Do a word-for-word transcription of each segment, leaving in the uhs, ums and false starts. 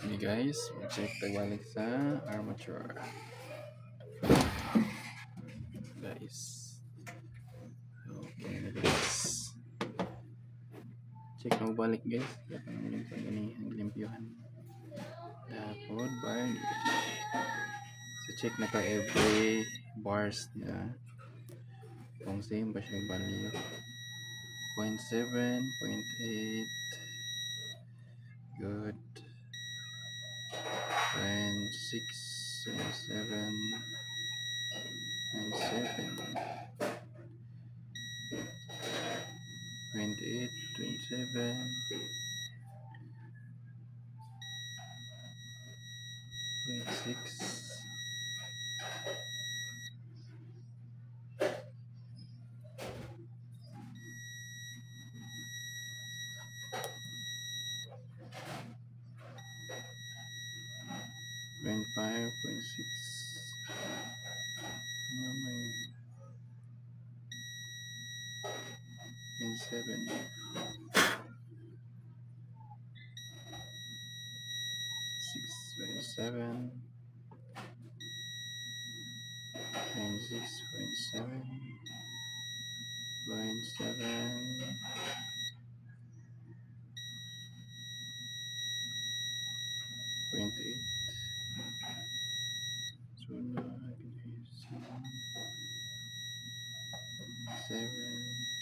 Okay guys, check pagbalik sa armature. Guys. Okay na guys. Check na balik guys. Dapat mo yung pag-ini ang limpyuhan. Dapat bar. So check na ka every bars niya. Kung same ba siya value. zero point seven, zero point eight. Good. zero point six, zero point seven. zero point seven. twenty-eight, twenty-seven, twenty-six, twenty-five, twenty-six, ano may twenty-seven, six, twenty-seven, twenty-six, twenty-seven, twenty-seven, twenty-eight, so now I can use seven,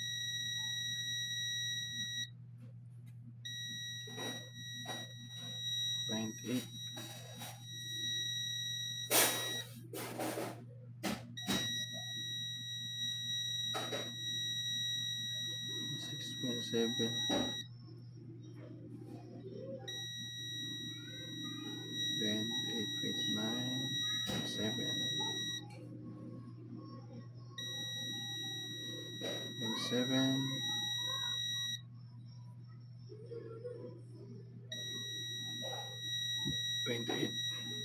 twenty-eight, six point seven, twenty-eight point nine, seven, twenty-seven, twenty-eight,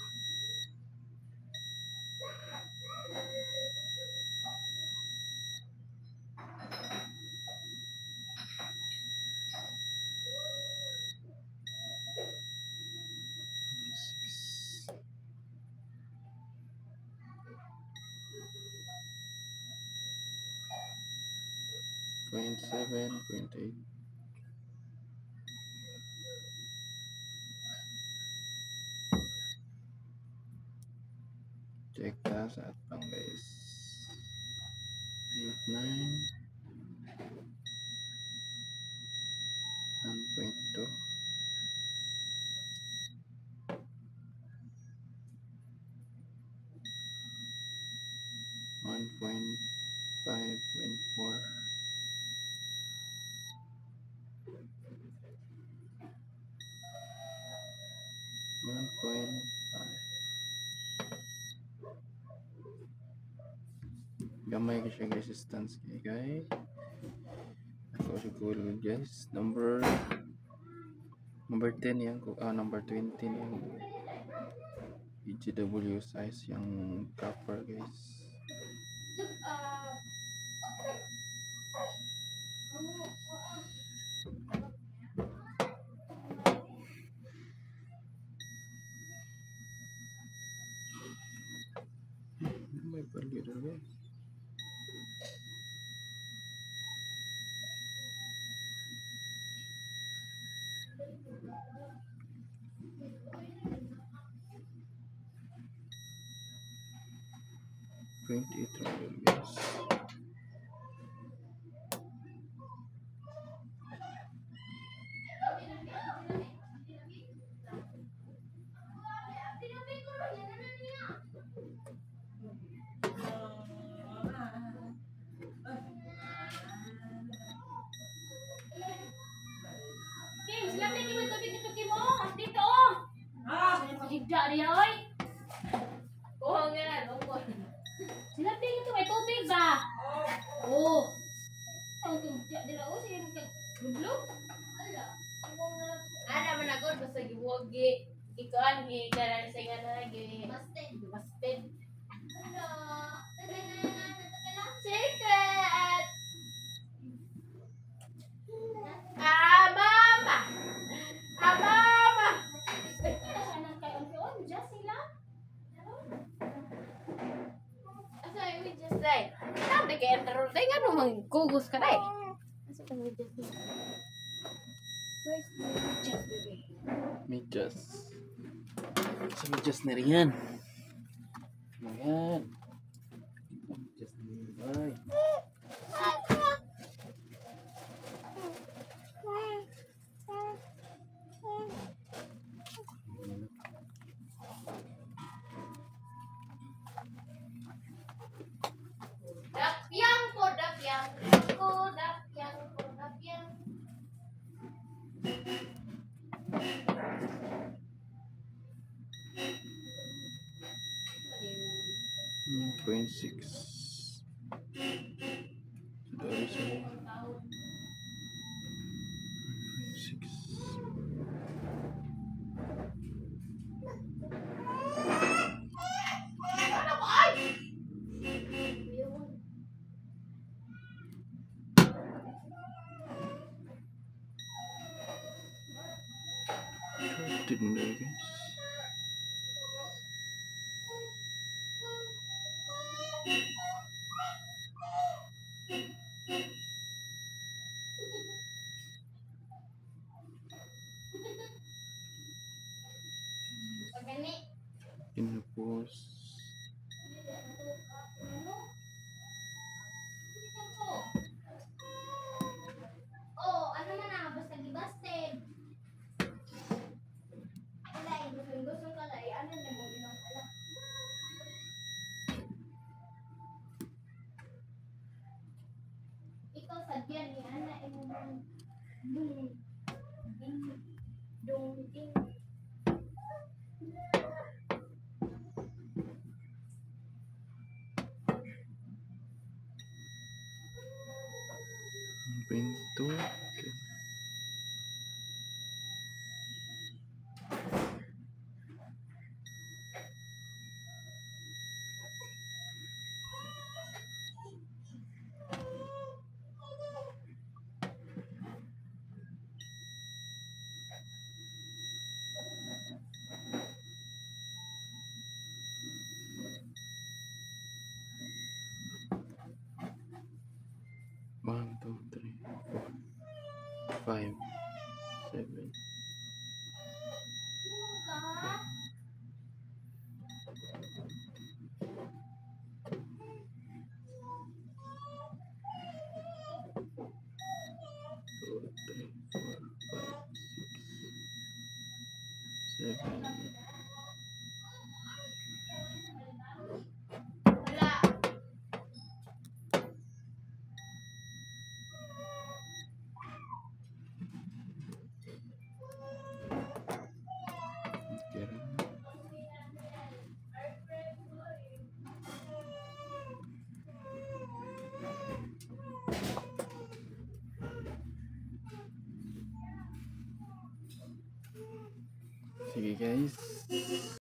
six, point seven, point eight, check that at pang guys, eight, nine, one point two, one point five, point four, one point five. Gamay ko siya resistance kay guys. Ako siguro guys. Number number ten yan ko. Ah, number twenty yan. E G W size yung copper guys. May value na guys. twenty-eight round guys. Sila pwede mo tubig ito mo. Dito oh. Ah, higda niya oy. Oh, nga, oh. Sila pwede ito may tubig ba? Oh. Ang tubig dila oh sige mo kag gublog. Ala. Ana man agod basta gibuwag gi ikuan gi kana sa nga lagi. Basted. Basted. Hello. Secret. Ah, mama. Ah, mama. ay kay Andrew day nga naman kugos ka day. Asa ka mo dyan? Where's the chest baby? Medyas. Sa medyas na rin yan. Ayan. Medyas na rin. Ay. Dapyang ko, dapyang ko, dapyang ko, dapyang. Hmm, point six. Dari sa point six. Shorted na guys. Pagani. Pinapos. Oh, ano man na basta gibasted. Wala, gusto ka lang. Ano na mo ilang pala? Ikaw sa diyan ni ana imo man. Ding. Ding. Dong ding. Pinto. Okay. One, two, three, four, five, seven. Two, three, four, five, six, seven. Wala. Okay. Sige guys.